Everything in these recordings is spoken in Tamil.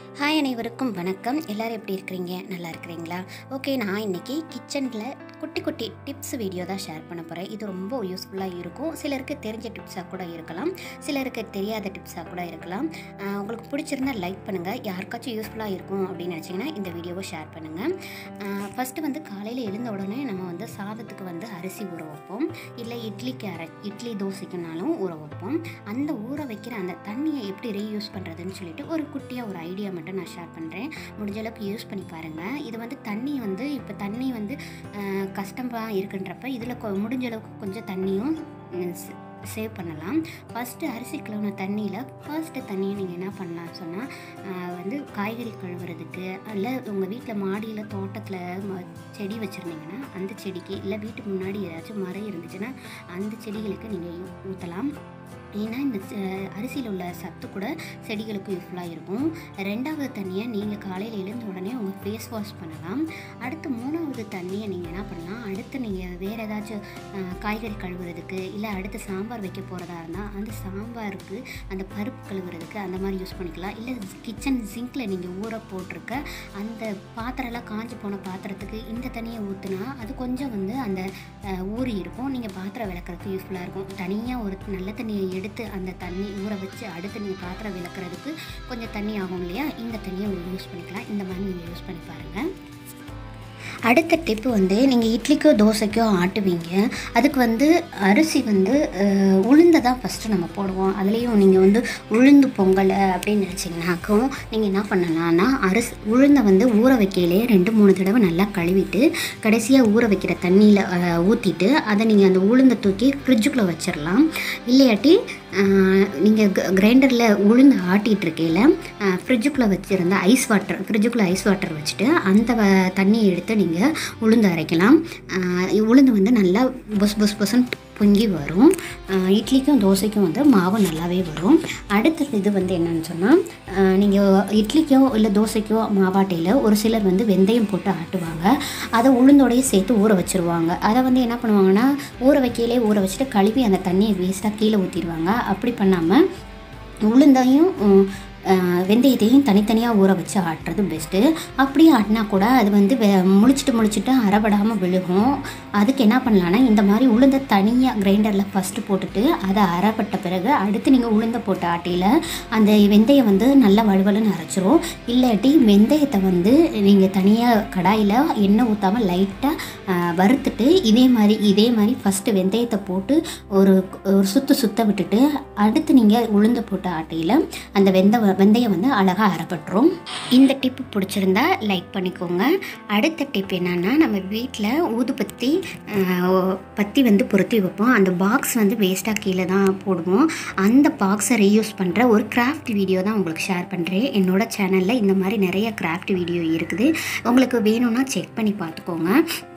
ஹாய் அனைவருக்கும் வணக்கம். எல்லோரும் எப்படி இருக்கிறீங்க? நல்லா இருக்கிறீங்களா? ஓகே, நான் இன்றைக்கி கிச்சனில் குட்டி குட்டி டிப்ஸ் வீடியோ தான் ஷேர் பண்ண போகிறேன். இது ரொம்ப யூஸ்ஃபுல்லாக இருக்கும். சிலருக்கு தெரிஞ்ச டிப்ஸாக கூட இருக்கலாம், சிலருக்கு தெரியாத டிப்ஸாக கூட இருக்கலாம். உங்களுக்கு பிடிச்சிருந்தால் லைக் பண்ணுங்கள். யாருக்காச்சும் யூஸ்ஃபுல்லாக இருக்கும் அப்படின்னு நினச்சிங்கன்னா இந்த வீடியோவை ஷேர் பண்ணுங்கள். ஃபஸ்ட்டு வந்து காலையில் எழுந்த உடனே நம்ம வந்து சாதத்துக்கு வந்து அரிசி ஊற வைப்போம், இல்லை இட்லி தோசைக்குனாலும் ஊற வைப்போம். அந்த ஊற வைக்கிற அந்த தண்ணியை எப்படி ரீயூஸ் பண்ணுறதுன்னு சொல்லிட்டு ஒரு குட்டியாக ஒரு ஐடியா மட்டும் நான் ஷேர் பண்ணுறேன். முடிஞ்ச அளவுக்கு யூஸ் பண்ணி பாருங்கள். இது வந்து தண்ணி வந்து இப்போ தண்ணி வந்து கஷ்டமாக இருக்குன்றப்ப இதில் முடிஞ்ச அளவுக்கு கொஞ்சம் தண்ணியும் சேவ் பண்ணலாம். ஃபஸ்ட்டு அரிசி கழுவுன தண்ணியில் தண்ணியை நீங்கள் என்ன பண்ணலாம் சொன்னால் வந்து காய்கறி கழுவுறதுக்கு, இல்லை உங்கள் வீட்டில் மாடியில் தோட்டத்தில் செடி வச்சுருந்தீங்கன்னா அந்த செடிக்கு, இல்லை வீட்டுக்கு முன்னாடி ஏதாச்சும் மரம் இருந்துச்சுன்னா அந்த செடிகளுக்கு நீங்கள் ஊற்றலாம். ஏன்னா இந்த அரிசியில் உள்ள சத்து கூட செடிகளுக்கு யூஸ்ஃபுல்லாக இருக்கும். ரெண்டாவது தண்ணியை நீங்கள் காலையில் எழுந்த உடனே உங்கள் ஃபேஸ் வாஷ் பண்ணலாம். அடுத்து மூணாவது தண்ணியை நீங்கள் என்ன பண்ணலாம், அடுத்து நீங்கள் வேறு ஏதாச்சும் காய்கறி கழுவுறதுக்கு, இல்லை அடுத்து சாம்பார் வைக்க போகிறதா இருந்தால் அந்த சாம்பாருக்கு, அந்த பருப்பு கழுவுறதுக்கு அந்த மாதிரி யூஸ் பண்ணிக்கலாம். இல்லை கிச்சன் சிங்கில் நீங்கள் ஊற போட்டிருக்க அந்த பாத்திரம்லாம் காஞ்சி போன பாத்திரத்துக்கு இந்த தண்ணியை ஊற்றுனா அது கொஞ்சம் வந்து அந்த ஊறி இருக்கும். நீங்கள் பாத்திரம் விளக்குறதுக்கு யூஸ்ஃபுல்லாக இருக்கும். தனியாக ஒரு நல்ல தண்ணியை எடுத்து அந்த தண்ணி ஊற வச்சு அடுத்து நீங்கள் பாத்திரம் விளக்குறதுக்கு கொஞ்சம் தண்ணி ஆகும் இல்லையா, இந்த தண்ணியை யூஸ் பண்ணிக்கலாம். இந்த மாதிரி நீங்கள் யூஸ் பண்ணி பாருங்கள். அடுத்த டிப்பு வந்து நீங்கள் இட்லிக்கோ தோசைக்கோ ஆட்டுவீங்க. அதுக்கு வந்து அரிசி வந்து உளுந்தை தான் ஃபஸ்ட்டு நம்ம போடுவோம். அதுலேயும் நீங்கள் வந்து உளுந்து பொங்கலை அப்படின்னு நினச்சிங்கனாக்கும் நீங்கள் என்ன பண்ணலான்னா உளுந்தை வந்து ஊற வைக்கையிலே 2-3 தடவை நல்லா கழுவிட்டு கடைசியாக ஊற வைக்கிற தண்ணியில் ஊற்றிட்டு அதை நீங்கள் அந்த உளுந்தை தூக்கி ஃப்ரிட்ஜுக்குள்ளே வச்சிடலாம். இல்லையாட்டி நீங்கள் கிரைண்டரில் உளுந்து ஆட்டிகிட்ருக்கையில் ஃப்ரிட்ஜுக்குள்ளே வச்சுருந்த ஃப்ரிட்ஜுக்குள்ளே ஐஸ் வாட்டர் வச்சுட்டு அந்த தண்ணியை எடுத்து நீங்கள் உளுந்து அரைக்கலாம். உளுந்து வந்து நல்லா பொசுன்னு பொங்கி வரும். இட்லிக்கும் தோசைக்கும் வந்து மாவு நல்லாவே வரும். அடுத்தது இது வந்து என்னென்னு சொன்னால், நீங்கள் இட்லிக்கோ இல்லை தோசைக்கோ மாவாட்டையில் ஒரு சிலர் வந்து வெந்தயம் போட்டு ஆட்டுவாங்க. அதை உளுந்தோடையே சேர்த்து ஊற வச்சுருவாங்க. அதை வந்து என்ன பண்ணுவாங்கன்னா, ஊற வச்சுட்டு கழுவி அந்த தண்ணியை வேஸ்ட்டாக கீழே ஊற்றிடுவாங்க. அப்படி பண்ணாமல் உளுந்தையும் வெந்தயத்தையும் தனித்தனியாக ஊற வச்சு ஆட்டுறது பெஸ்ட்டு. அப்படியே ஆட்டினா கூட அது வந்து முழிச்சிட்டு அரைபடாமல் விழுகும். அதுக்கு என்ன பண்ணலான்னா, இந்த மாதிரி உளுந்தை தனியாக கிரைண்டரில் ஃபஸ்ட்டு போட்டுட்டு அதை அரைப்பட்ட பிறகு அடுத்து நீங்கள் உளுந்தை போட்டு ஆட்டியில் அந்த வெந்தயம் வந்து நல்லா வலுவலுன்னு அரைச்சிரும். இல்லாட்டி வெந்தயத்தை வந்து நீங்கள் தனியாக கடாயில் எண்ணெய் ஊற்றாமல் லைட்டாக வறுத்துட்டு இதே மாதிரி ஃபஸ்ட்டு வெந்தயத்தை போட்டு ஒரு சுத்த விட்டுட்டு அடுத்து நீங்கள் உளுந்தை போட்டு ஆட்டியில் அந்த வெந்தயம் வந்து அழகாக அரைப்பட்டுரும். இந்த டிப்பு பிடிச்சிருந்தா லைக் பண்ணிக்கோங்க. அடுத்த டிப் என்னென்னா, நம்ம வீட்டில் ஊதுபத்தி வந்து பொருத்தி வைப்போம். அந்த பாக்ஸ் வந்து வேஸ்ட்டாக கீழே தான் போடுவோம். அந்த பாக்ஸை ரீயூஸ் பண்ணுற ஒரு கிராஃப்ட் வீடியோ தான் உங்களுக்கு ஷேர் பண்ணுறேன். என்னோடய சேனலில் இந்த மாதிரி நிறைய கிராஃப்ட் வீடியோ இருக்குது. உங்களுக்கு வேணும்னா செக் பண்ணி பார்த்துக்கோங்க.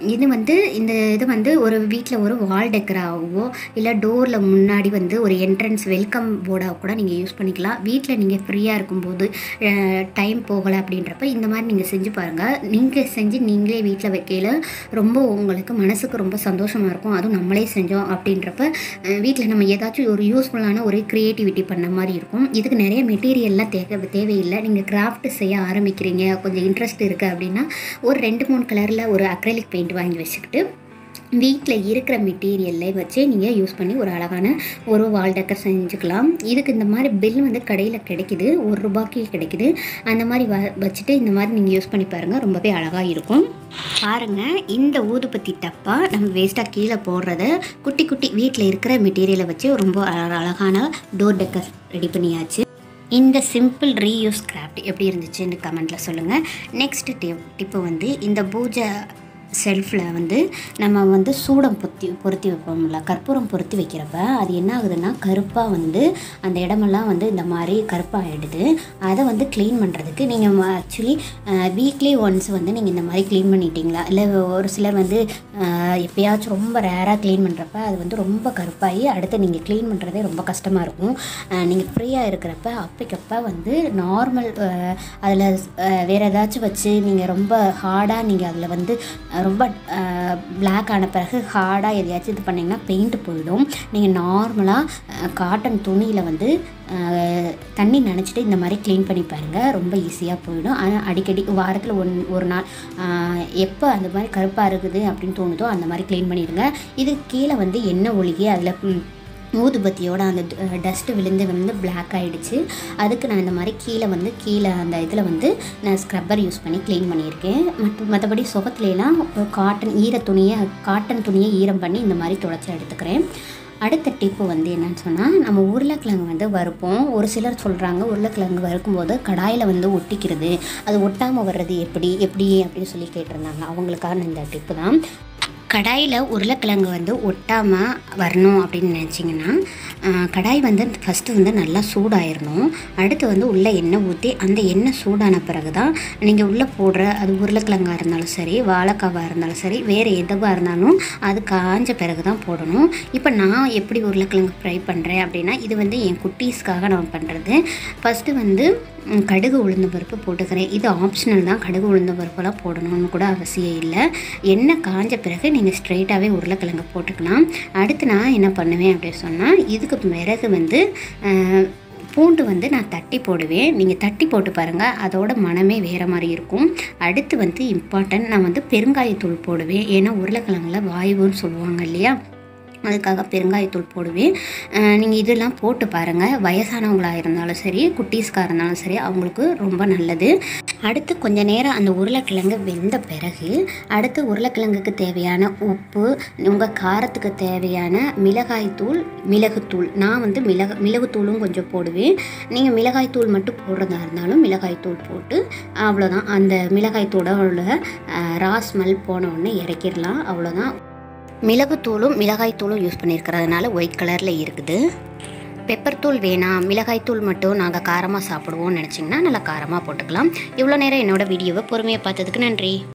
இது வந்து ஒரு வீட்டில் ஒரு வால் டெக்கராகவோ இல்லை டோரில் முன்னாடி வந்து ஒரு என்ட்ரன்ஸ் வெல்கம் போர்டாக கூட நீங்கள் யூஸ் பண்ணிக்கலாம். வீட்டில் நீங்கள் ஃப்ரீயாக இருக்கும்போது டைம் போகலை அப்படின்றப்ப இந்த மாதிரி நீங்கள் செஞ்சு பாருங்கள். நீங்கள் செஞ்சு நீங்களே வீட்டில் வைக்கையில் ரொம்ப உங்களுக்கு மனசுக்கு ரொம்ப சந்தோஷமாக இருக்கும். அதுவும் நம்மளே செஞ்சோம் அப்படின்றப்ப வீட்டில் நம்ம ஏதாச்சும் ஒரு யூஸ்ஃபுல்லான ஒரு க்ரியேட்டிவிட்டி பண்ண மாதிரி இருக்கும். இதுக்கு நிறைய மெட்டீரியல்லாம் தேவையில்லை. நீங்கள் கிராஃப்ட் செய்ய ஆரம்பிக்கிறீங்க, கொஞ்சம் இன்ட்ரெஸ்ட் இருக்குது அப்படின்னா ஒரு 2-3 கலரில் ஒரு அக்ரைலிக் பெயிண்ட் வாங்கி வச்சுக்கிட்டு வீட்டில் இருக்கிற மெட்டீரியல்லே வச்சு நீங்கள் யூஸ் பண்ணி ஒரு அழகான ஒரு வால் டெக்கர் செஞ்சுக்கலாம். இதுக்கு இந்த மாதிரி பில் வந்து கடையில் கிடைக்கிது, ₹1 கிடைக்கிது. அந்த மாதிரி வச்சுட்டு இந்த மாதிரி நீங்கள் யூஸ் பண்ணி பாருங்கள், ரொம்பவே அழகாக இருக்கும். பாருங்கள், இந்த ஊதுபத்தி டப்பா நம்ம வேஸ்ட்டாக கீழே போடுறத குட்டி வீட்டில் இருக்கிற மெட்டீரியலை வச்சு ரொம்ப அழகான டோர் டெக்கர் ரெடி பண்ணியாச்சு. இந்த சிம்பிள் ரீயூஸ் கிராஃப்ட் எப்படி இருந்துச்சுன்னு கமெண்ட்டில் சொல்லுங்கள். நெக்ஸ்ட் டிப்பு வந்து இந்த பூஜை ஷெல்ஃபில் வந்து நம்ம வந்து சூடம் பொருத்தி வைப்போம்ல, கற்பூரம் பொருத்தி வைக்கிறப்ப அது என்ன ஆகுதுன்னா கருப்பாக வந்து அந்த இடமெல்லாம் வந்து இந்த மாதிரி கருப்பாக ஆகிடுது. அதை வந்து க்ளீன் பண்ணுறதுக்கு நீங்கள் ஆக்சுவலி வீக்லி ஒன்ஸ் வந்து நீங்கள் இந்த மாதிரி க்ளீன் பண்ணிட்டீங்களா, இல்லை ஒரு சிலர் வந்து எப்போயாச்சும் ரொம்ப ரேராக க்ளீன் பண்ணுறப்ப அது வந்து ரொம்ப கருப்பாகி அடுத்து நீங்கள் க்ளீன் பண்ணுறதே ரொம்ப கஷ்டமாக இருக்கும். நீங்கள் ஃப்ரீயாக இருக்கிறப்ப அப்பைக்கப்போ வந்து நார்மல் அதில் வேறு ஏதாச்சும் வச்சு நீங்கள் ரொம்ப ஹார்டாக நீங்கள் அதில் வந்து ரொம்ப பிளாக் ஆன பிறகு ஹார்டாக எதையாச்சும் இது பண்ணிங்கன்னா பெயிண்ட் போயிடும். நீங்கள் நார்மலாக காட்டன் துணியில் வந்து தண்ணி நனைச்சிட்டு இந்த மாதிரி க்ளீன் பண்ணி பாருங்கள், ரொம்ப ஈஸியாக போயிடும். ஆனால் அடிக்கடி வாரத்தில் ஒரு நாள் எப்போ அந்த மாதிரி கருப்பாக இருக்குது அப்படின்னு தோணுதோ அந்த மாதிரி க்ளீன் பண்ணிடுங்க. இது கீழே வந்து எண்ணெய் ஒழுகி அதில் ஊதுபத்தியோட அந்த டஸ்ட்டு விழுந்து பிளாக் ஆகிடுச்சு. அதுக்கு நான் இந்த மாதிரி கீழே அந்த இதில் வந்து நான் ஸ்க்ரப்பர் யூஸ் பண்ணி க்ளீன் பண்ணியிருக்கேன். மற்றபடி சுகத்துலாம் காட்டன் துணியை ஈரம் பண்ணி இந்த மாதிரி துடைச்சி எடுத்துக்கிறேன். அடுத்த டிப்பு வந்து என்னன்னு சொன்னால், நம்ம உருளைக்கிழங்கு வந்து வறுப்போம். ஒரு சிலர் சொல்கிறாங்க உருளைக்கிழங்கு வறுக்கும்போது கடாயில் வந்து ஒட்டிக்கிறது, அது ஒட்டாமல் வர்றது எப்படி அப்படின்னு சொல்லி கேட்டிருந்தாங்க. அவங்களுக்கான இந்த டிப்பு தான். கடாயில் உருளைக்கிழங்கு வந்து ஒட்டாமல் வரணும் அப்படின்னு நினச்சிங்கன்னா, கடாய் வந்து ஃபஸ்ட்டு வந்து நல்லா சூடாயிடணும். அடுத்து வந்து உள்ளே எண்ணெய் ஊற்றி அந்த எண்ணெய் சூடான பிறகு தான் நீங்கள் உள்ளே போடுற அது உருளைக்கிழங்காக இருந்தாலும் சரி, வாழைக்காவாக இருந்தாலும் சரி, வேறு எதுவாக இருந்தாலும் அது காஞ்ச பிறகு தான் போடணும். இப்போ நான் எப்படி உருளைக்கிழங்கு ஃப்ரை பண்ணுறேன் அப்படின்னா, இது வந்து என் குட்டீஸ்க்காக நான் பண்ணுறது. ஃபஸ்ட்டு வந்து கடுகு உளுந்த பருப்பு போட்டுக்கிறேன். இது ஆப்ஷனல் தான், கடுகு உளுந்த பருப்பெல்லாம் போடணும்னு கூட அவசியம் இல்லை. எண்ணெய் காஞ்ச பிறகு நீங்கள் ஸ்ட்ரெயிட்டாகவே உருளைக்கிழங்கு போட்டுக்கலாம். அடுத்து நான் என்ன பண்ணுவேன் அப்படின்னு சொன்னால், இதுக்கு பிறகு வந்து பூண்டு வந்து நான் தட்டி போடுவேன். நீங்கள் தட்டி போட்டு பாருங்கள், அதோட மனமே வேறு மாதிரி இருக்கும். அடுத்து வந்து இம்பார்ட்டன்ட், நான் வந்து பெருங்காயத்தூள் போடுவேன். ஏன்னா உருளைக்கிழங்குல வாயுன்னு சொல்லுவாங்க இல்லையா, அதுக்காக பெருங்காயத்தூள் போடுவேன். நீங்கள் இதெல்லாம் போட்டு பாருங்கள். வயசானவங்களாக இருந்தாலும் சரி, குட்டீஸ்க்காக இருந்தாலும் சரி, அவங்களுக்கு ரொம்ப நல்லது. அடுத்து கொஞ்சம் நேரம் அந்த உருளைக்கிழங்கு வெந்த பிறகு அடுத்து உருளைக்கிழங்குக்கு தேவையான உப்பு, உங்கள் காரத்துக்கு தேவையான மிளகுத்தூள். நான் வந்து மிளகுத்தூளும் கொஞ்சம் போடுவேன். நீங்கள் மிளகாய்த்தூள் மட்டும் போடுறதா இருந்தாலும் மிளகாய்த்தூள் போட்டு அவ்வளோதான். அந்த மிளகாய்த்தூளோட ரா ஸ்மெல் போன உடனே இறக்கிடலாம், அவ்வளோதான். மிளகாய்த்தூளும் யூஸ் பண்ணியிருக்கிறதுனால ஒயிட் கலரில் இருக்குது. பெப்பர் தூள் வேணாம், மிளகாய்த்தூள் மட்டும் நாங்கள் காரமாக சாப்பிடுவோம்னு நினச்சிங்கன்னா நல்லா காரமாக போட்டுக்கலாம். இவ்வளோ நேரம் என்னோடய வீடியோவை பொறுமையாக பார்த்ததுக்கு நன்றி.